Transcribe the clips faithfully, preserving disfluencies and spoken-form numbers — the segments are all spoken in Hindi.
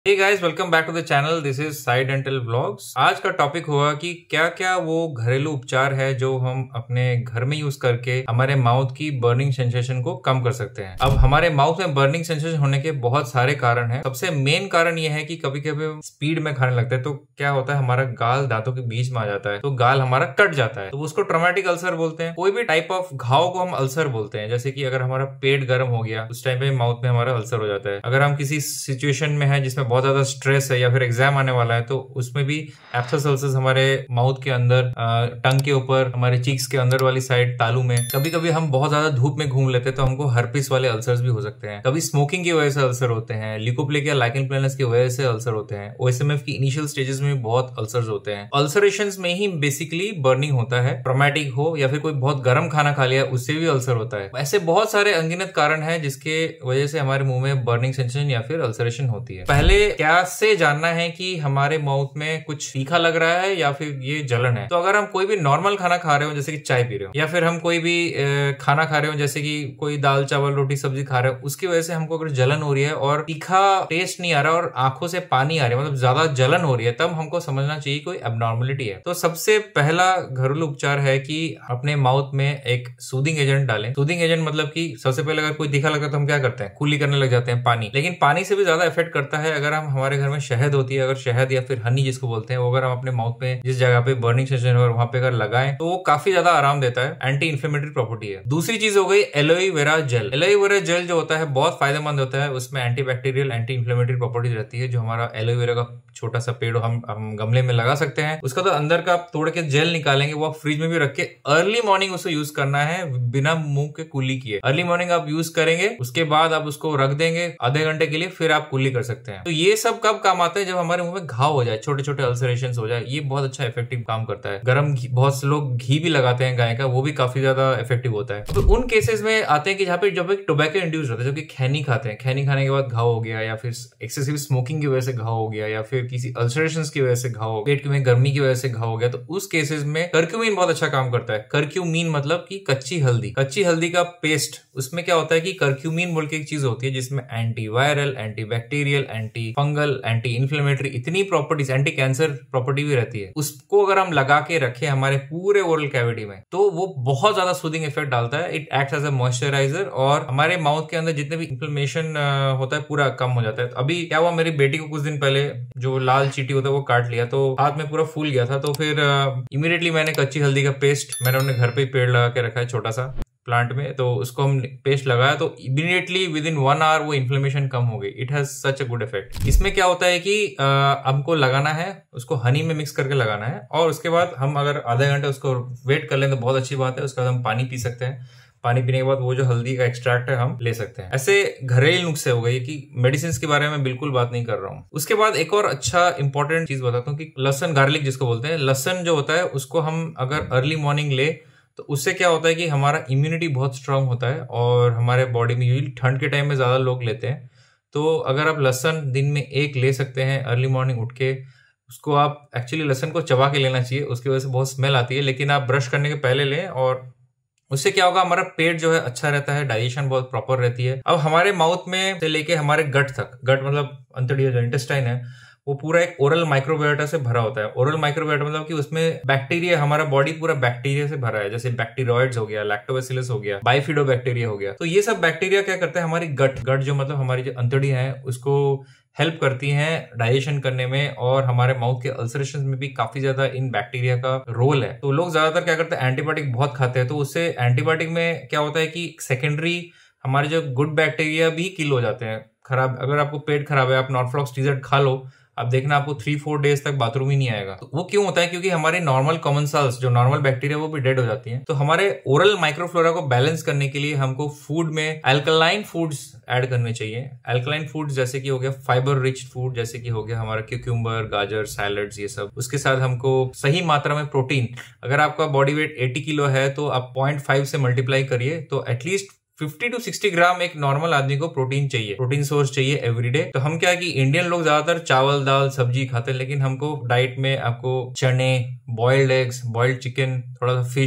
Hey guys, welcome back to the channel. This is Sai dental vlogs. आज का टॉपिक होगा कि क्या क्या वो घरेलू उपचार है जो हम अपने घर में यूज करके हमारे माउथ की बर्निंग सेंसेशन को कम कर सकते हैं। अब हमारे माउथ में बर्निंग सेंसेशन होने के बहुत सारे कारण हैं। सबसे मेन कारण ये है कि कभी कभी स्पीड में खाने लगता है तो क्या होता है, हमारा गाल दांतों के बीच में आ जाता है तो गाल हमारा कट जाता है, तो उसको ट्रॉमेटिक अल्सर बोलते हैं। कोई भी टाइप ऑफ घाव को हम अल्सर बोलते हैं। जैसे कि अगर हमारा पेट गर्म हो गया उस टाइम पे माउथ में हमारा अल्सर हो जाता है। अगर हम किसी सिचुएशन में है जिसमें बहुत ज्यादा स्ट्रेस है या फिर एग्जाम आने वाला है तो उसमें भी एब्सेस अल्सर्स हमारे माउथ के अंदर, टंग के ऊपर, हमारे चीक्स के अंदर वाली साइड, तालू में। कभी कभी हम बहुत ज्यादा धूप में घूम लेते हैं तो हमको हर्पिस वाले अल्सर्स भी हो सकते हैं। कभी स्मोकिंग की वजह से अल्सर होते हैं, ल्यूकोप्लेक या लाइकन प्लैनस की वजह से अल्सर होते हैं। ओएसएमएफ की इनिशियल स्टेजेस में बहुत अल्सर्स होते हैं। अल्सरेशंस में ही बेसिकली बर्निंग होता है, ट्रॉमेटिक हो या फिर कोई बहुत गर्म खाना खा लिया उससे भी अल्सर होता है। ऐसे बहुत सारे अनगिनत कारण है जिसके वजह से हमारे मुंह में बर्निंग सेंसेशन या फिर अल्सरेशन होती है। पहले क्या से जानना है कि हमारे माउथ में कुछ तीखा लग रहा है या फिर ये जलन है। तो अगर हम कोई भी नॉर्मल खाना खा रहे हो जैसे कि चाय पी रहे हो या फिर हम कोई भी खाना खा रहे हो जैसे कि कोई दाल चावल रोटी सब्जी खा रहे हो, उसकी वजह से हमको अगर जलन हो रही है और तीखा टेस्ट नहीं आ रहा और आंखों से पानी आ रही है, मतलब ज्यादा जलन हो रही है, तब हमको समझना चाहिए कोई एबनॉर्मलिटी है। तो सबसे पहला घरेलू उपचार है कि अपने माउथ में एक सूदिंग एजेंट डालें। सूदिंग एजेंट मतलब कि सबसे पहले अगर कोई तीखा लगता है तो हम क्या करते हैं, कुली करने लग जाते हैं पानी। लेकिन पानी से भी ज्यादा इफेक्ट करता है अगर हम, हमारे घर में शहद होती है, अगर शहद या फिर हनी जिसको बोलते हैं, वो अगर हम अपने माउथ में जिस जगह पे बर्निंग सेंसेशन है वहां पे अगर लगाएं तो वो काफी ज्यादा आराम देता है। एंटी इन्फ्लेमेटरी प्रॉपर्टी है। दूसरी चीज हो गई एलोवेरा जेल। एलोवेरा जेल जो होता है बहुत फायदेमंद होता है। उसमें anti bacterial, anti inflammatory property रहती है। जो हमारा एलोवेरा का छोटा सा पेड़ हम हम गमले में लगा सकते हैं, उसका तो अंदर का तोड़ के जेल निकालेंगे, वो आप फ्रिज में भी रख के अर्ली मॉर्निंग उसको यूज करना है बिना मुंह के कुली किए। अर्ली मॉर्निंग आप यूज करेंगे, उसके बाद आप उसको रख देंगे आधे घंटे के लिए, फिर आप कुली कर सकते हैं। तो ये सब कब काम आता है, जब हमारे मुंह में घाव हो जाए, छोटे छोटे अल्सरेशन हो जाए। ये बहुत अच्छा इफेक्टिव काम करता है। गरम घी, बहुत से लोग घी भी लगाते हैं गाय का, वो भी काफी ज्यादा इफेक्टिव होता है। तो उन केसेस में आते हैं कि जहाँ पे जब एक टोबैको इंड्यूस होता है, जो कि खैनी खाते हैं, खैनी खाने के बाद घाव हो गया या फिर एक्सेसिव स्मोकिंग की वजह से घाव हो गया या फिर किसी अल्सरेशन की वजह से घाव, पेट में गर्मी की वजह से घाव हो गया, तो उस केसेस में करक्यूमिन बहुत अच्छा काम करता है। करक्यूमिन मतलब कि कच्ची हल्दी, कच्ची हल्दी का पेस्ट। उसमें क्या होता है कि करक्यूमिन बोल के एक चीज होती है जिसमें anti viral, anti bacterial, anti fungal, anti inflammatory, इतनी प्रॉपर्टीज, एंटी कैंसर प्रॉपर्टी भी रहती है। उसको अगर हम लगा के रखें हमारे पूरे ओरल कैविटी में तो वो बहुत ज्यादा सूदिंग इफेक्ट डालता है। It acts as a moisturiser और हमारे माउथ के अंदर जितने भी इन्फ्लेमेशन होता है पूरा कम हो जाता है। अभी क्या हुआ, मेरी बेटी को कुछ दिन पहले जो लाल चीटी होता है वो काट लिया तो हाथ में पूरा फूल गया था। तो फिर इमीडिएटली मैंने कच्ची हल्दी का पेस्ट, मैंने अपने घर पे ही पेड़ लगा के रखा है छोटा सा प्लांट में, तो उसको हम पेस्ट लगाया तो immediately within one hour वो इन्फ्लेमेशन कम हो गई। It has such a good effect. इसमें क्या होता है कि आ, हमको लगाना है, उसको हनी में मिक्स करके लगाना है और उसके बाद हम अगर आधे घंटे उसको वेट कर लें तो बहुत अच्छी बात है। उसके बाद हम पानी पी सकते हैं। पानी पीने के बाद वो जो हल्दी का एक्सट्रैक्ट है हम ले सकते हैं। ऐसे घरेलू नुस्खे हो गए कि मेडिसिन के बारे में बिल्कुल बात नहीं कर रहा हूँ। उसके बाद एक और अच्छा इंपॉर्टेंट चीज बताता हूँ कि लहसुन, गार्लिक जिसको बोलते हैं, लहसुन जो होता है उसको हम अगर अर्ली मॉर्निंग ले तो उससे क्या होता है कि हमारा इम्यूनिटी बहुत स्ट्रांग होता है और हमारे बॉडी में यूजली ठंड के टाइम में ज्यादा लोग लेते हैं। तो अगर आप लहसुन दिन में एक ले सकते हैं अर्ली मॉर्निंग उठ के, उसको आप एक्चुअली लहसुन को चबा के लेना चाहिए, उसकी वजह से बहुत स्मेल आती है, लेकिन आप ब्रश करने के पहले लें और उससे क्या होगा, हमारा पेट जो है अच्छा रहता है, डाइजेशन बहुत प्रॉपर रहती है। अब हमारे माउथ में से लेके हमारे गट तक, गट मतलब अंतड़िया जो इंटेस्टाइन है, वो पूरा एक ओरल माइक्रोबायोटा से भरा होता है। ओरल माइक्रोबायोटा मतलब कि उसमें बैक्टीरिया, हमारा बॉडी पूरा बैक्टीरिया से भरा है। जैसे बैक्टीरियोइड्स हो गया, लैक्टोबैसिलस हो गया, बाइफिडोबैक्टीरिया हो गया। तो ये सब बैक्टीरिया क्या करते हैं, हमारी गट गट जो मतलब हमारी जो अंतड़ियां है उसको हेल्प करती हैं डाइजेशन करने में, और हमारे माउथ के अल्सरेशन में भी काफी ज्यादा इन बैक्टीरिया का रोल है। तो लोग ज्यादातर क्या करते हैं, एंटीबायोटिक बहुत खाते हैं, तो उससे एंटीबायोटिक में क्या होता है कि सेकेंडरी हमारे जो गुड बैक्टीरिया भी किल हो जाते हैं। खराब, अगर आपको पेट खराब है, आप नॉर्फ्लॉक्स टीजर्ट खा लो, अब देखना आपको थ्री फोर डेज तक बाथरूम ही नहीं आएगा। तो वो क्यों होता है, क्योंकि हमारे नॉर्मल कॉमन सेल्स, जो नॉर्मल बैक्टीरिया वो भी डेड हो जाती हैं। तो हमारे ओरल माइक्रोफ्लोरा को बैलेंस करने के लिए हमको फूड में अल्कलाइन फूड्स ऐड करने चाहिए। अल्कलाइन फूड्स जैसे कि हो गया फाइबर रिच फूड, जैसे कि हो गया हमारा क्यूक्यूम्बर, गाजर, सैलड्स, ये सब। उसके साथ हमको सही मात्रा में प्रोटीन, अगर आपका बॉडी वेट अस्सी किलो है तो आप पॉइंट फाइव से मल्टीप्लाई करिए तो at least fifty to sixty gram एक नॉर्मल आदमी को प्रोटीन चाहिए, प्रोटीन सोर्स चाहिए एवरीडे। तो हम क्या कि इंडियन लोग ज्यादातर चावल, दाल, सब्जी खाते हैं, लेकिन हमको डाइट में आपको चने, बॉइल्ड एग्स, बॉइल्ड चिकन, थोड़ा सा फिश,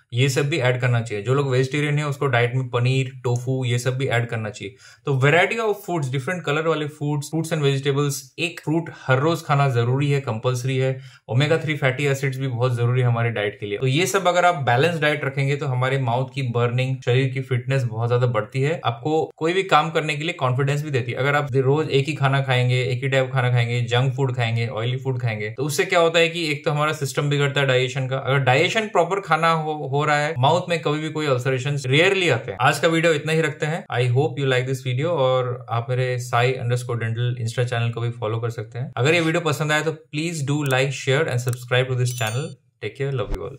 ये सब भी ऐड करना चाहिए। जो लोग वेजिटेरियन है उसको डाइट में पनीर, टोफू ये सब भी ऐड करना चाहिए। तो variety of foods, different colour वाले फूड्स, फ्रूट्स एंड वेजिटेबल्स, एक फ्रूट हर रोज खाना जरूरी है, कंपलसरी है। ओमेगा थ्री फैटी एसिड्स भी बहुत जरूरी है हमारी डाइट के लिए। तो ये सब अगर आप बैलेंस डाइट रखेंगे तो हमारे माउथ की बर्निंग, शरीर की फिटनेस बहुत ज्यादा बढ़ती है, आपको कोई भी काम करने के लिए कॉन्फिडेंस भी देती है। अगर आप रोज एक ही खाना खाएंगे, एक ही टाइप खाना खाएंगे, जंक फूड खाएंगे, ऑयली फूड खाएंगे, तो उससे क्या होता है कि एक तो हमारा सिस्टम बिगड़ता है डाइजेशन का। अगर डाइजेशन प्रॉपर खाना हो, हो रहा है, माउथ में कभी भी कोई अल्सरेशन रेयरली आते हैं। आज का वीडियो इतना ही रखते हैं। I hope you like this video और आप मेरे Sai underscore dental insta channel को भी फॉलो कर सकते हैं। अगर ये वीडियो पसंद आया तो please do like, share and subscribe to this channel. Take care, love you all.